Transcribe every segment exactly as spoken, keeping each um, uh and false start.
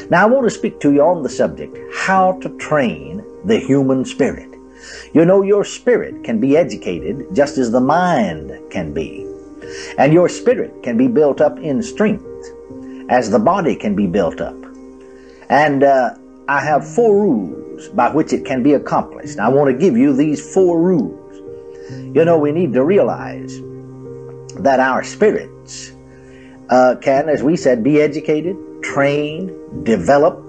Now, I want to speak to you on the subject, how to train the human spirit. You know, your spirit can be educated just as the mind can be. And your spirit can be built up in strength as the body can be built up. And uh, I have four rules by which it can be accomplished. I want to give you these four rules. You know, we need to realize that our spirits uh, can, as we said, be educated, trained, developed,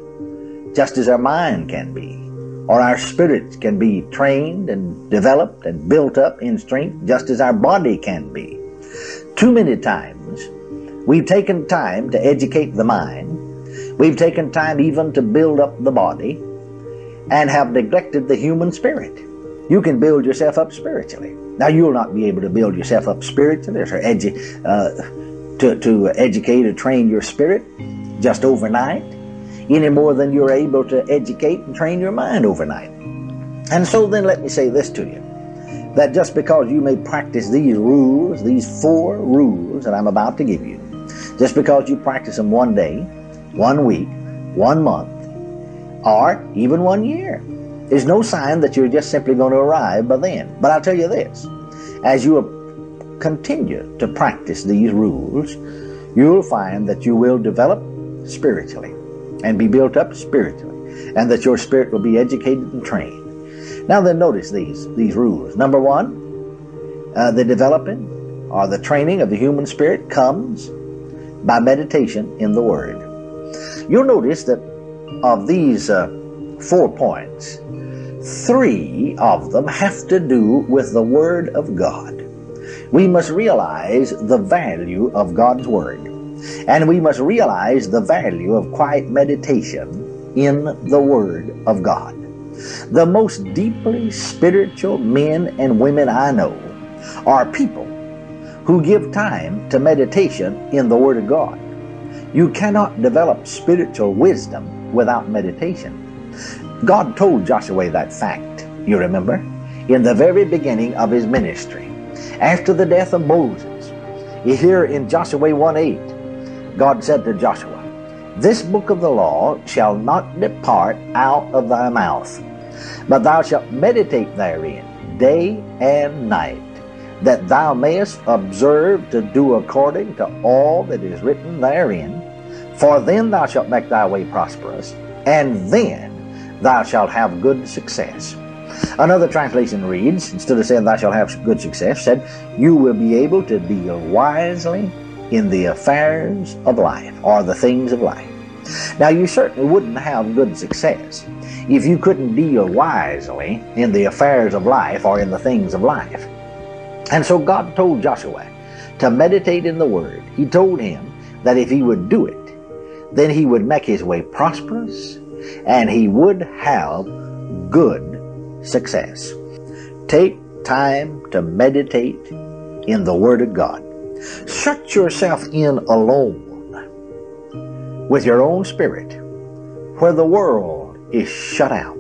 just as our mind can be. Or our spirits can be trained and developed and built up in strength, just as our body can be. Too many times, we've taken time to educate the mind. We've taken time even to build up the body and have neglected the human spirit. You can build yourself up spiritually. Now, you'll not be able to build yourself up spiritually or edu uh, to, to educate or train your spirit just overnight, any more than you're able to educate and train your mind overnight. And so then let me say this to you, that just because you may practice these rules, these four rules that I'm about to give you, just because you practice them one day, one week, one month, or even one year, is no sign that you're just simply going to arrive by then. But I'll tell you this, as you continue to practice these rules, you'll find that you will develop spiritually and be built up spiritually, and that your spirit will be educated and trained. Now then, notice these, these rules. Number one, uh, the developing or the training of the human spirit comes by meditation in the Word. You'll notice that of these uh, four points, three of them have to do with the Word of God. We must realize the value of God's Word, and we must realize the value of quiet meditation in the Word of God. The most deeply spiritual men and women I know are people who give time to meditation in the Word of God. You cannot develop spiritual wisdom without meditation. God told Joshua that fact, you remember, in the very beginning of his ministry. After the death of Moses, here in Joshua one eight, God said to Joshua, "This book of the law shall not depart out of thy mouth, but thou shalt meditate therein day and night, that thou mayest observe to do according to all that is written therein. For then thou shalt make thy way prosperous, and then thou shalt have good success." Another translation reads, instead of saying thou shalt have good success, said, "You will be able to deal wisely in the affairs of life," or the things of life. Now, you certainly wouldn't have good success if you couldn't deal wisely in the affairs of life or in the things of life. And so God told Joshua to meditate in the Word. He told him that if he would do it, then he would make his way prosperous and he would have good success. Take time to meditate in the Word of God. Shut yourself in alone with your own spirit where the world is shut out.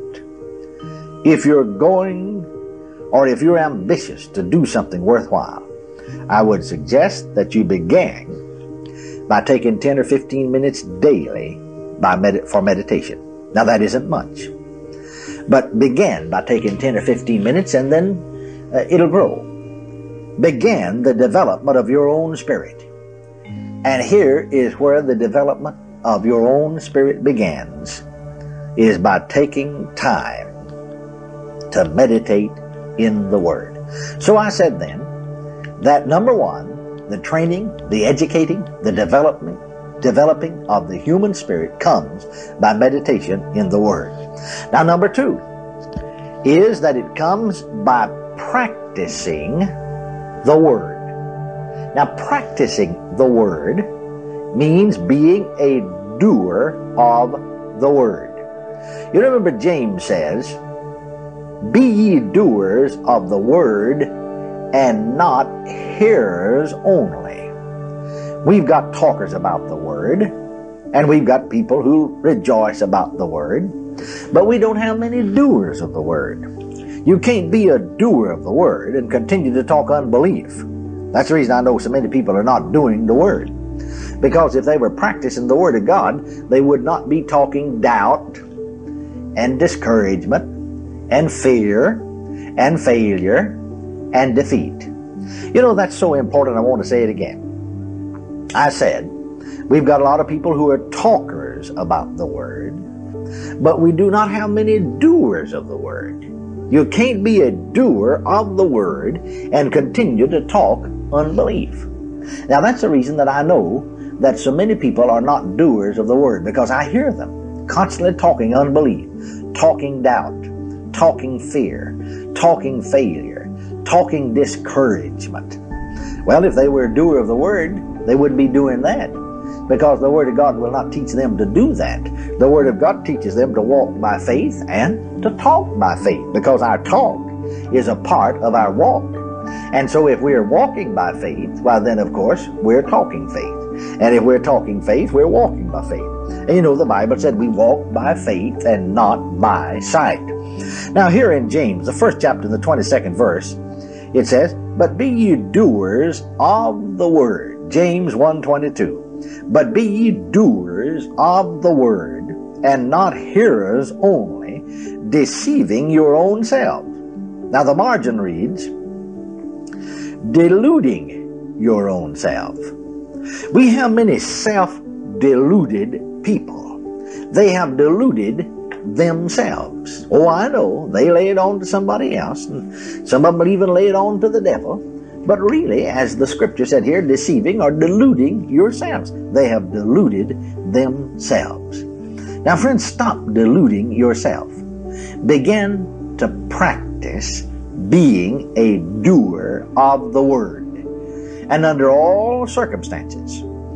If you're going or if you're ambitious to do something worthwhile, I would suggest that you begin by taking ten or fifteen minutes daily by med for meditation. Now, that isn't much, but begin by taking ten or fifteen minutes, and then uh, it'll grow. Begin the development of your own spirit. And here is where the development of your own spirit begins, is by taking time to meditate in the Word. So I said then that number one, the training, the educating, the development, developing of the human spirit comes by meditation in the Word. Now, number two is that it comes by practicing the Word. Now, practicing the Word means being a doer of the Word. You remember James says, "Be ye doers of the Word, and not hearers only." We've got talkers about the Word, and we've got people who rejoice about the Word, but we don't have many doers of the Word. You can't be a doer of the Word and continue to talk unbelief. That's the reason I know so many people are not doing the Word. Because if they were practicing the Word of God, they would not be talking doubt and discouragement and fear and failure and defeat. You know, that's so important. I want to say it again. I said, we've got a lot of people who are talkers about the Word, but we do not have many doers of the Word. You can't be a doer of the Word and continue to talk unbelief. Now, that's the reason that I know that so many people are not doers of the Word, because I hear them constantly talking unbelief, talking doubt, talking fear, talking failure, talking discouragement. Well, if they were a doer of the Word, they wouldn't be doing that, because the Word of God will not teach them to do that. The Word of God teaches them to walk by faith and to talk by faith, because our talk is a part of our walk. And so if we're walking by faith, well then of course we're talking faith. And if we're talking faith, we're walking by faith. And you know, the Bible said we walk by faith and not by sight. Now here in James, the first chapter, the twenty-second verse, it says, "But be ye doers of the word." James one twenty-two. "But be ye doers of the word, and not hearers only, deceiving your own selves." Now the margin reads, deluding your own self. We have many self-deluded people. They have deluded themselves. Oh, I know, they lay it on to somebody else, and some of them even lay it on to the devil. But really, as the scripture said here, deceiving or deluding yourselves. They have deluded themselves. Now, friends, stop deluding yourself. Begin to practice being a doer of the word. And under all circumstances,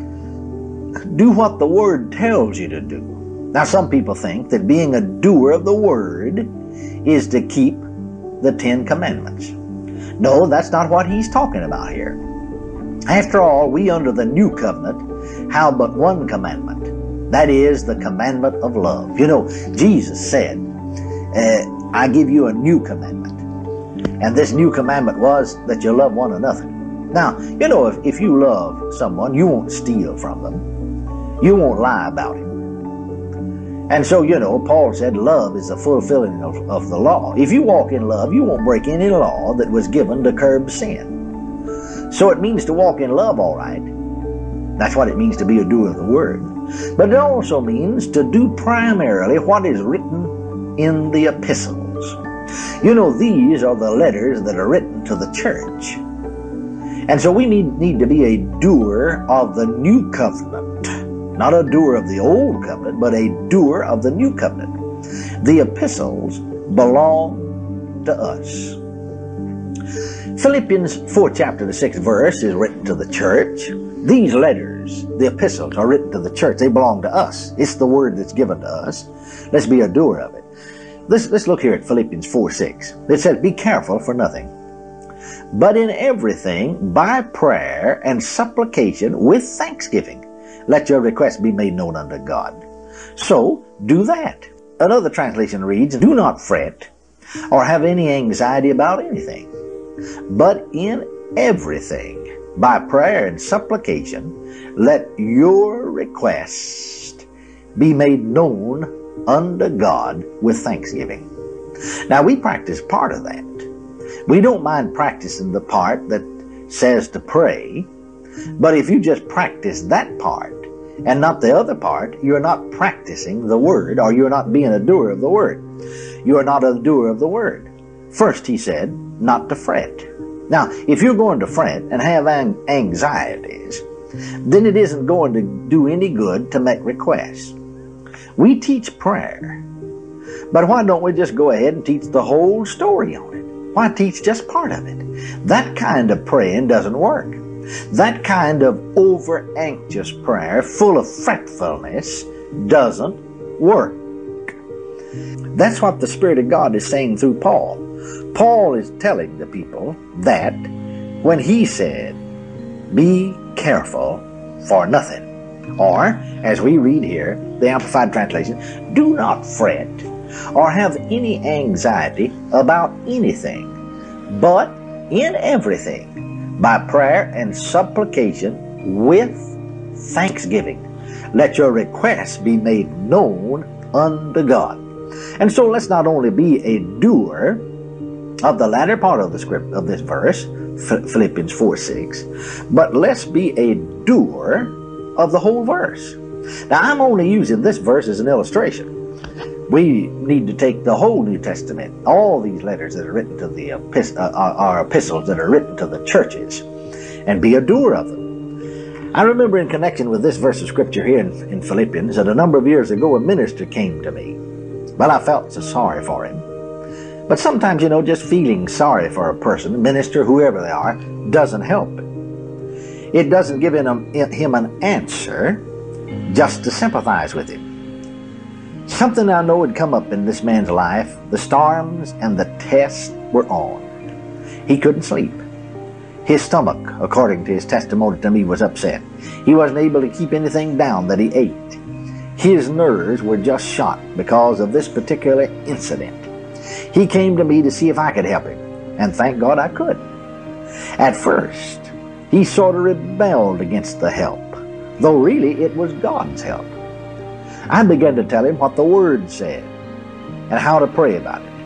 do what the word tells you to do. Now, some people think that being a doer of the word is to keep the Ten Commandments. No, that's not what he's talking about here. After all, we under the new covenant have but one commandment. That is the commandment of love. You know, Jesus said, uh, I give you a new commandment. And this new commandment was that you love one another. Now, you know, if, if you love someone, you won't steal from them. You won't lie about him. And so, you know, Paul said love is the fulfilling of, of the law. If you walk in love, you won't break any law that was given to curb sin. So it means to walk in love, all right. That's what it means to be a doer of the word. But it also means to do primarily what is written in the epistles. You know, these are the letters that are written to the church. And so we need, need to be a doer of the new covenant. Not a doer of the old covenant, but a doer of the new covenant. The epistles belong to us. Philippians fourth chapter, the sixth verse is written to the church. These letters, the epistles, are written to the church. They belong to us. It's the word that's given to us. Let's be a doer of it. Let's, let's look here at Philippians four six. It says, "Be careful for nothing, but in everything, by prayer and supplication with thanksgiving, let your requests be made known unto God." So, do that. Another translation reads, "Do not fret or have any anxiety about anything, but in everything, by prayer and supplication, let your request be made known unto God with thanksgiving." Now, we practice part of that. We don't mind practicing the part that says to pray, but if you just practice that part and not the other part, you're not practicing the word, or you're not being a doer of the word. You are not a doer of the word. First, he said, not to fret. Now, if you're going to fret and have anxieties, then it isn't going to do any good to make requests. We teach prayer, but why don't we just go ahead and teach the whole story on it? Why teach just part of it? That kind of praying doesn't work. That kind of over-anxious prayer, full of fretfulness, doesn't work. That's what the Spirit of God is saying through Paul. Paul is telling the people that when he said, "Be careful for nothing," or, as we read here, the Amplified Translation, "Do not fret or have any anxiety about anything, but in everything, by prayer and supplication with thanksgiving. Let your requests be made known unto God. And so let's not only be a doer of the latter part of the script of this verse, Philippians four six, but let's be a doer of the whole verse. Now, I'm only using this verse as an illustration. We need to take the whole New Testament, all these letters that are written to the epist uh, are epistles that are written to the churches, and be a doer of them. I remember in connection with this verse of scripture here in, in Philippians that a number of years ago a minister came to me. Well, I felt so sorry for him. But sometimes, you know, just feeling sorry for a person, minister, whoever they are, doesn't help it. It doesn't give him, him an answer just to sympathize with him. Something I know had come up in this man's life. The storms and the tests were on. He couldn't sleep. His stomach, according to his testimony to me, was upset. He wasn't able to keep anything down that he ate. His nerves were just shot because of this particular incident. He came to me to see if I could help him, and thank God I could. At first, he sort of rebelled against the help, though really it was God's help. I began to tell him what the Word said and how to pray about it.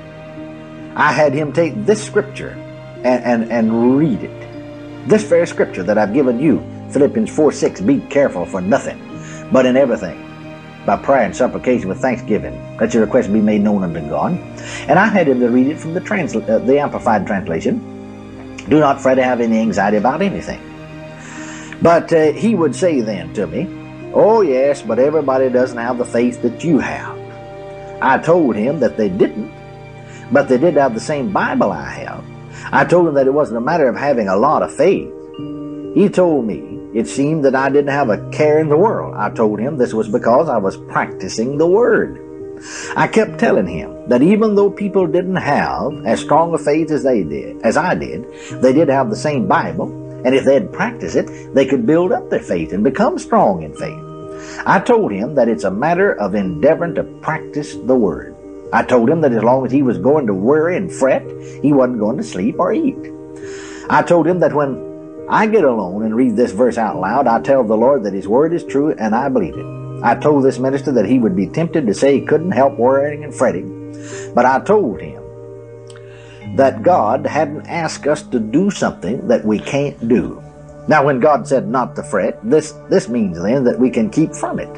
I had him take this scripture and, and, and read it. This very scripture that I've given you, Philippians four six, be careful for nothing, but in everything, by prayer and supplication with thanksgiving, let your requests be made known unto God. And I had him to read it from the, transla uh, the Amplified Translation. Do not fret to have any anxiety about anything. But uh, he would say then to me, oh yes, but everybody doesn't have the faith that you have. I told him that they didn't, but they did have the same Bible I have. I told him that it wasn't a matter of having a lot of faith. He told me it seemed that I didn't have a care in the world. I told him this was because I was practicing the Word. I kept telling him that even though people didn't have as strong a faith as they did, as I did, they did have the same Bible. And if they'd practice it, they could build up their faith and become strong in faith. I told him that it's a matter of endeavoring to practice the Word. I told him that as long as he was going to worry and fret, he wasn't going to sleep or eat. I told him that when I get alone and read this verse out loud, I tell the Lord that His Word is true and I believe it. I told this minister that he would be tempted to say he couldn't help worrying and fretting, but I told him that God hadn't asked us to do something that we can't do. Now, when God said not to fret, this, this means then that we can keep from it.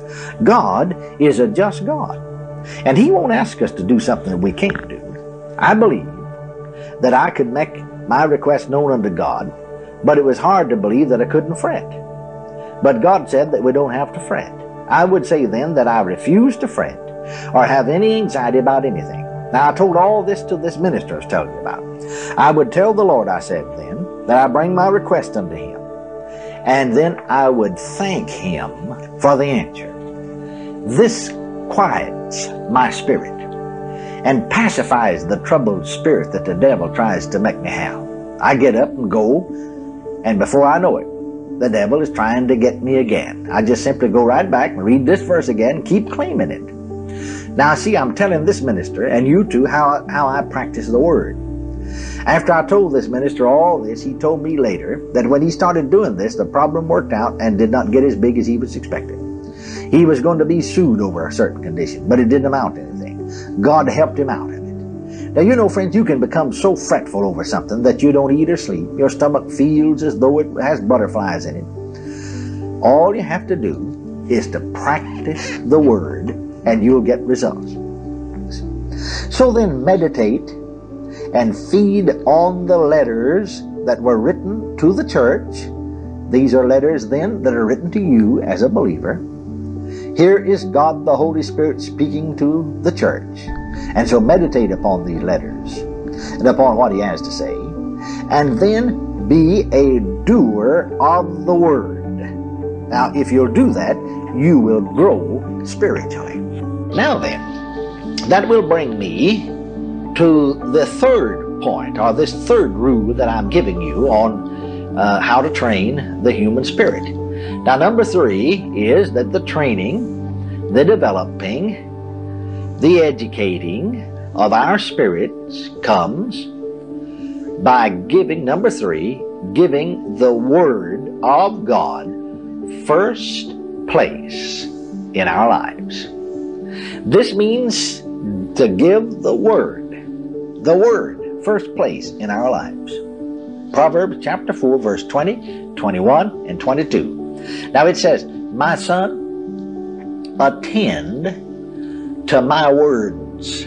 God is a just God, and He won't ask us to do something that we can't do. I believe that I could make my request known unto God, but it was hard to believe that I couldn't fret. But God said that we don't have to fret. I would say then that I refuse to fret or have any anxiety about anything. Now, I told all this to this minister I was telling you about. I would tell the Lord, I said then, that I bring my request unto Him. And then I would thank Him for the answer. This quiets my spirit and pacifies the troubled spirit that the devil tries to make me have. I get up and go, and before I know it, the devil is trying to get me again. I just simply go right back and read this verse again, keep claiming it. Now, see, I'm telling this minister and you too how, how I practice the Word. After I told this minister all this, he told me later that when he started doing this, the problem worked out and did not get as big as he was expecting. He was going to be sued over a certain condition, but it didn't amount to anything. God helped him out of it. Now, you know, friends, you can become so fretful over something that you don't eat or sleep. Your stomach feels as though it has butterflies in it. All you have to do is to practice the Word, and you'll get results. So then meditate and feed on the letters that were written to the church. These are letters then that are written to you as a believer. Here is God the Holy Spirit speaking to the church. And so meditate upon these letters and upon what He has to say. And then be a doer of the Word. Now, if you'll do that, you will grow spiritually. Now then, that will bring me to the third point, or this third rule that I'm giving you on uh, how to train the human spirit. Now, number three is that the training, the developing, the educating of our spirits comes by giving, number three, giving the Word of God first place in our lives. This means to give the Word, the Word, first place in our lives. Proverbs chapter four, verse twenty, twenty-one, and twenty-two. Now it says, "My son, attend to my words.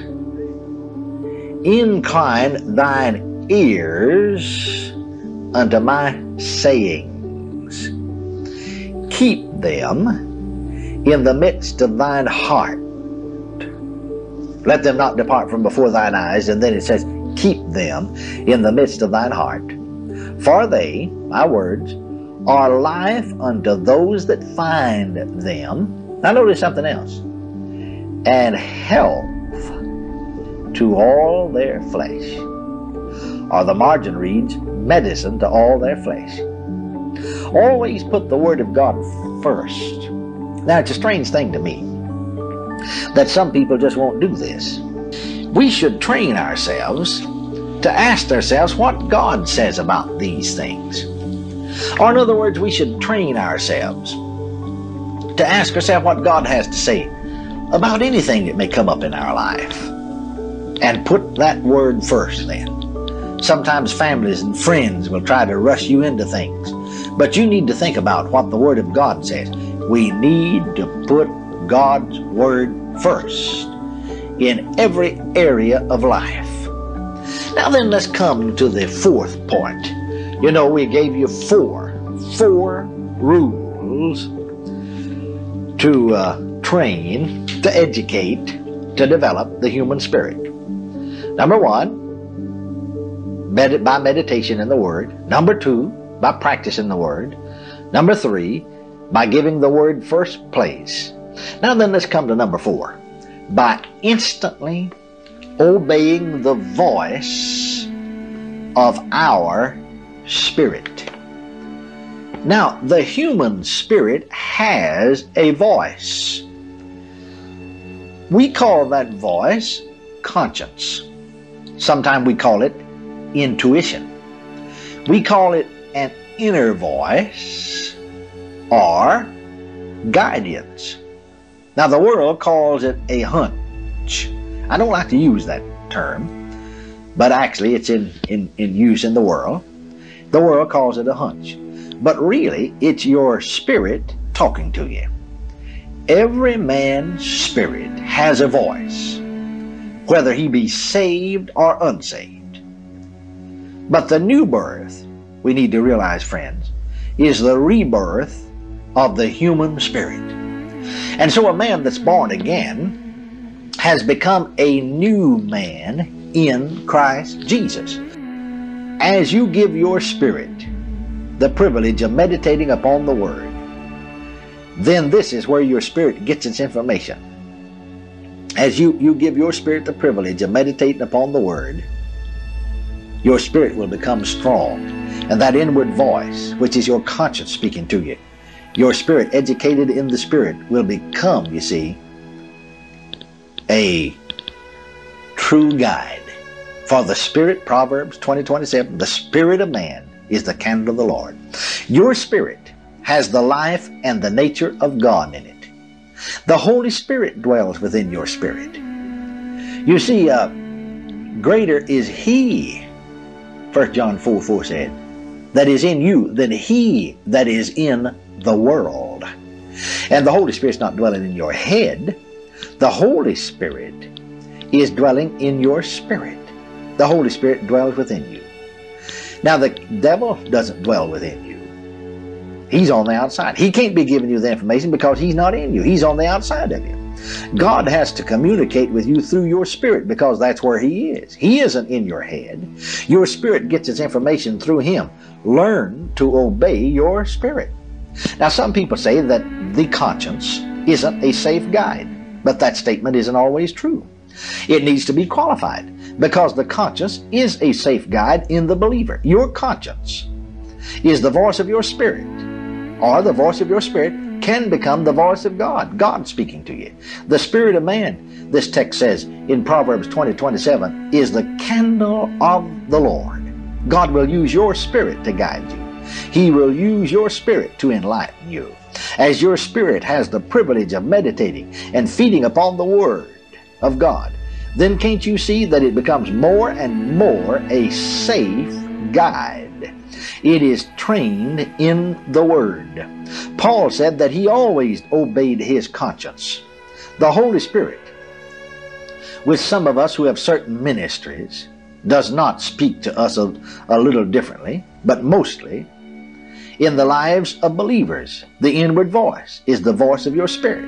Incline thine ears unto my sayings. Keep them in the midst of thine heart. Let them not depart from before thine eyes." And then it says, "Keep them in the midst of thine heart. For they," my words, "are life unto those that find them." Now notice something else. "And health to all their flesh." Or the margin reads, "medicine to all their flesh." Always put the Word of God first. Now it's a strange thing to me that some people just won't do this. We should train ourselves to ask ourselves what God says about these things. Or in other words, we should train ourselves to ask ourselves what God has to say about anything that may come up in our life. And put that Word first then. Sometimes families and friends will try to rush you into things. But you need to think about what the Word of God says. We need to put God's Word first in every area of life. Now then, let's come to the fourth point. You know, we gave you four, four rules to uh, train, to educate, to develop the human spirit. Number one, med- by meditation in the Word. Number two, by practicing the Word. Number three, by giving the Word first place. Now then, let's come to number four. By instantly obeying the voice of our spirit. Now, the human spirit has a voice. We call that voice conscience. Sometimes we call it intuition. We call it an inner voice or guidance. Now, the world calls it a hunch. I don't like to use that term, but actually it's in, in, in use in the world. The world calls it a hunch. But really, it's your spirit talking to you. Every man's spirit has a voice, whether he be saved or unsaved. But the new birth, we need to realize, friends, is the rebirth of the human spirit. And so a man that's born again has become a new man in Christ Jesus. As you give your spirit the privilege of meditating upon the Word, then this is where your spirit gets its information. As you, you give your spirit the privilege of meditating upon the Word, your spirit will become strong. And that inward voice, which is your conscience speaking to you, your spirit, educated in the Spirit, will become, you see, a true guide. For the Spirit, Proverbs twenty twenty-seven, the spirit of man is the candle of the Lord. Your spirit has the life and the nature of God in it. The Holy Spirit dwells within your spirit. You see, uh, greater is He, First John four four said, that is in you than he that is in the world. And the Holy Spirit's not dwelling in your head. The Holy Spirit is dwelling in your spirit. The Holy Spirit dwells within you. Now, the devil doesn't dwell within you. He's on the outside. He can't be giving you the information because he's not in you. He's on the outside of you. God has to communicate with you through your spirit because that's where He is. He isn't in your head. Your spirit gets its information through Him. Learn to obey your spirit. Now, some people say that the conscience isn't a safe guide, but that statement isn't always true. It needs to be qualified because the conscience is a safe guide in the believer. Your conscience is the voice of your spirit, or the voice of your spirit can become the voice of God, God speaking to you. The spirit of man, this text says in Proverbs twenty twenty-seven, is the candle of the Lord. God will use your spirit to guide you. He will use your spirit to enlighten you. As your spirit has the privilege of meditating and feeding upon the Word of God, then can't you see that it becomes more and more a safe guide? It is trained in the Word. Paul said that he always obeyed his conscience. The Holy Spirit, with some of us who have certain ministries, does not speak to us a, a little differently, but mostly in the lives of believers, the inward voice is the voice of your spirit.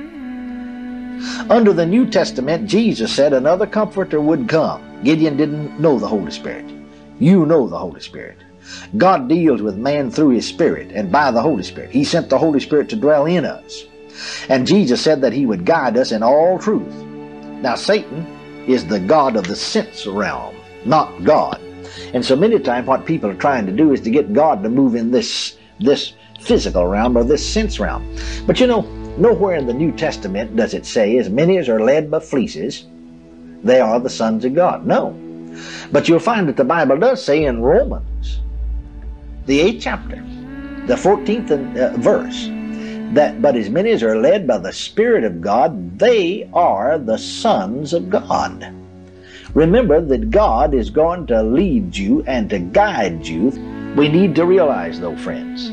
Under the New Testament, Jesus said another comforter would come. Gideon didn't know the Holy Spirit. You know the Holy Spirit. God deals with man through His Spirit and by the Holy Spirit. He sent the Holy Spirit to dwell in us. And Jesus said that He would guide us in all truth. Now, Satan is the god of the sense realm, not God. And so many times what people are trying to do is to get God to move in this, this physical realm or this sense realm. But you know, nowhere in the New Testament does it say, as many as are led by fleeces, they are the sons of God. No. But you'll find that the Bible does say in Romans, the eighth chapter, the fourteenth uh, verse, that but as many as are led by the Spirit of God, they are the sons of God. Remember that God is going to lead you and to guide you. We need to realize, though, friends,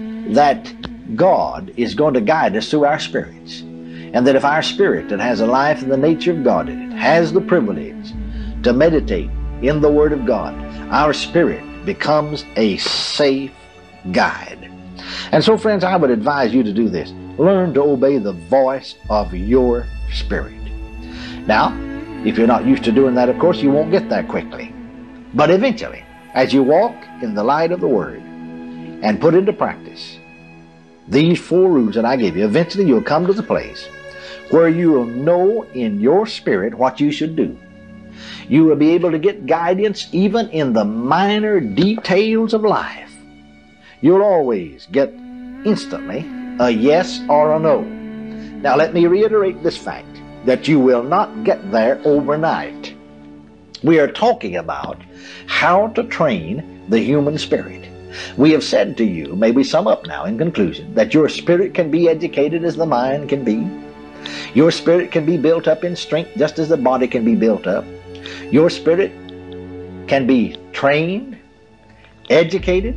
that God is going to guide us through our spirits. And that if our spirit that has a life in the nature of God in it has the privilege to meditate in the Word of God, our spirit becomes a safe guide. And so, friends, I would advise you to do this. Learn to obey the voice of your spirit. Now, if you're not used to doing that, of course, you won't get that quickly. But eventually, as you walk in the light of the Word and put into practice these four rules that I gave you, eventually you'll come to the place where you will know in your spirit what you should do. You will be able to get guidance even in the minor details of life. You'll always get instantly a yes or a no. Now let me reiterate this fact, that you will not get there overnight. We are talking about how to train the human spirit. We have said to you, may we sum up now in conclusion, that your spirit can be educated as the mind can be. Your spirit can be built up in strength just as the body can be built up. Your spirit can be trained, educated,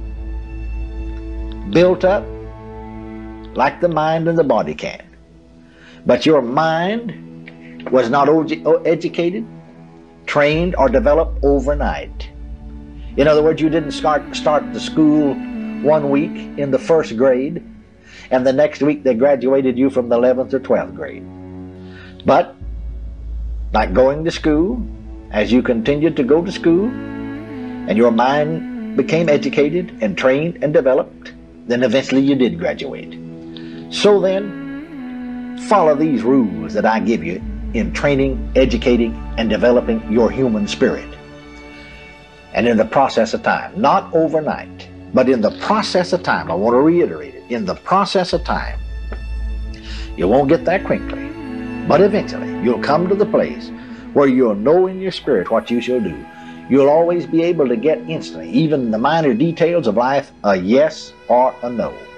built up like the mind and the body can. But your mind was not educated, trained, or developed overnight. In other words, you didn't start, start the school one week in the first grade, and the next week they graduated you from the eleventh or twelfth grade. But, like going to school, as you continued to go to school, and your mind became educated and trained and developed, then eventually you did graduate. So then, follow these rules that I give you in training, educating, and developing your human spirit. And in the process of time, not overnight, but in the process of time, I want to reiterate it, in the process of time, you won't get that quickly, but eventually you'll come to the place where you'll know in your spirit what you shall do. You'll always be able to get instantly, even in the minor details of life, a yes or a no.